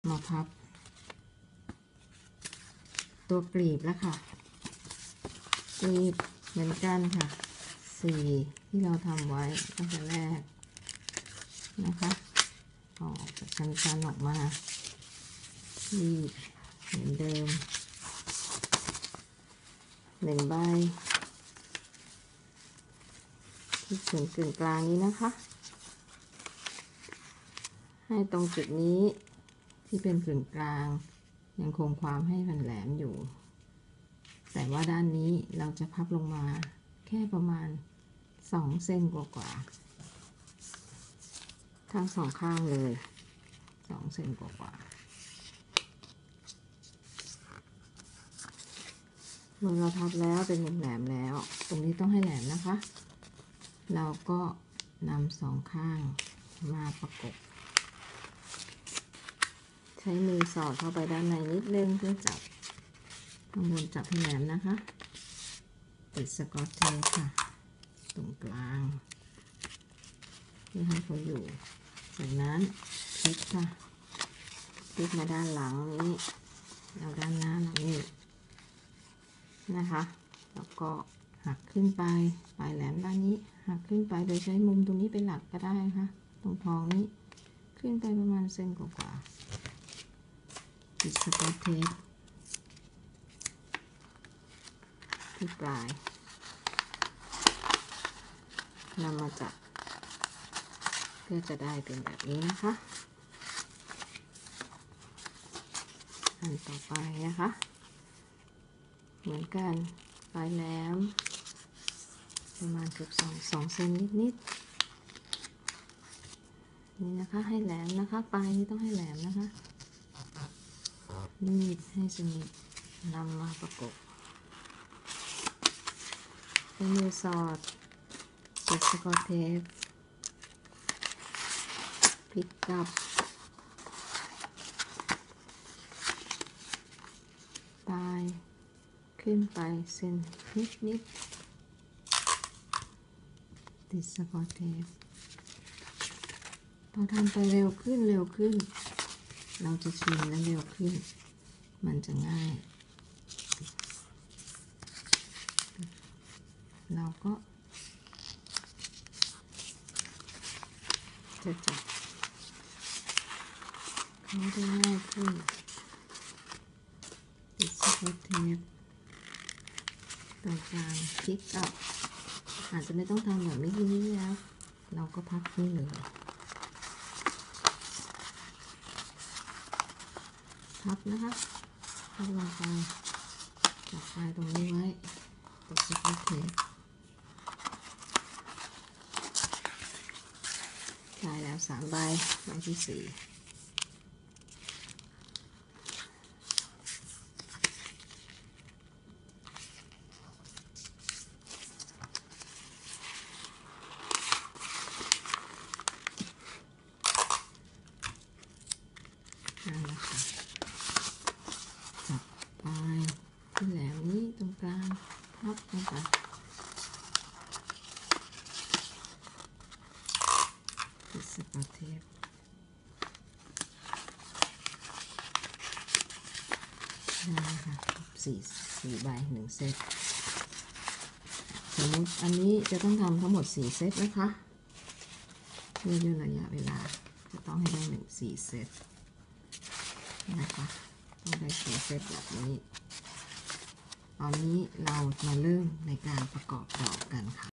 มาพับตัวกลีบแล้วค่ะกลีบเหมือนกันค่ะ4ที่เราทำไว้ตั้งแต่แรกนะคะออกจากชั้นๆออกมารีดเหมือนเดิม1 ใบที่ถึงกึ่งกลางนี้นะคะให้ตรงจุดนี้ที่เป็นกึ่งกลางยังคงความให้มันแหลมอยู่แต่ว่าด้านนี้เราจะพับลงมาแค่ประมาณ2 เซนกว่าทั้ง2 ข้างเลย2 เซนกว่าเมื่อเราพับแล้วเป็นมุมแหลมแล้วตรงนี้ต้องให้แหลมนะคะเราก็นำ2 ข้างมาประกบใช้มือสอดเข้าไปด้านในนิดนึงเพื่อจับข้างบนจับให้แหลมนะคะติดสกอตเทปค่ะตรงกลางเพื่อให้เขาอยู่จากนั้นพลิกค่ะพลิกมาด้านหลังนี้แล้วด้านหน้าหลังนี้นะคะแล้วก็หักขึ้นไปปลายแหลมด้านนี้หักขึ้นไปโดยใช้มุมตรงนี้เป็นหลักก็ได้ค่ะตรงท้องนี้ขึ้นไปประมาณเซนกว่าติดสกอตเทปที่ปลายนำมาจับเพื่อจะได้เป็นแบบนี้นะคะอันต่อไปนะคะเหมือนกันปลายแหลมประมาณเกือบ2 เซนนิดนี่นะคะให้แหลมนะคะปลายนี้ต้องให้แหลมนะคะรีดให้สนิทนำมาประกบใช้มือสอดติดสกอตเทปพลิกกลับปลายขึ้นไปเส้นนิดติดสกอตเทปพอทำไปเร็วขึ้นเราจะชินและเร็วขึ้นมันจะง่ายเราก็จะจับเขาได้ง่ายขึ้นติดสกอตเทปตรงกลางพลิกกลับอาจจะไม่ต้องทำแบบนี้ทีนี้แล้วเราก็พับนี่เลยพับนะคะพับลงไปจับปลายตรงนี้ไว้ติดสกอตเทปได้แล้ว3 ใบใบที่4นั่นแหละค่ะจับปลายที่แหลมนี้ตรงกลางพับลงไปติดสกอตเทปได้ค่ะ4 ใบ1 เซตสมมติอันนี้จะต้องทำทั้งหมด4 เซตนะคะเพื่อย่นระยะเวลาจะต้องให้ได้4 เซตนะคะต้องได้4 เซตแบบนี้ตอนนี้เรามาเริ่มในการประกอบดอกกันค่ะ